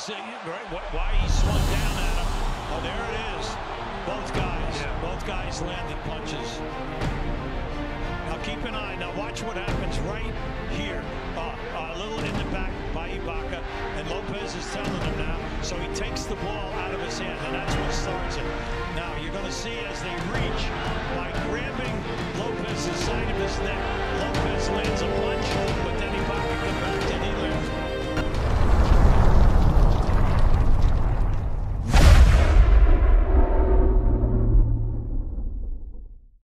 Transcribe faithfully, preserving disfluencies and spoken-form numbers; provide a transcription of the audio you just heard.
see right, why he swung down at him. Oh, there it is. Both guys. Yeah. Both guys landed punches. Now keep an eye. Now watch what happens right here. Uh, a little in the back by Ibaka, and Lopez is telling him now. So he takes the ball out of his hand, and that's what starts it. Now you're going to see as they reach by grabbing Lopez's side of his neck. Lopez lands a punch, but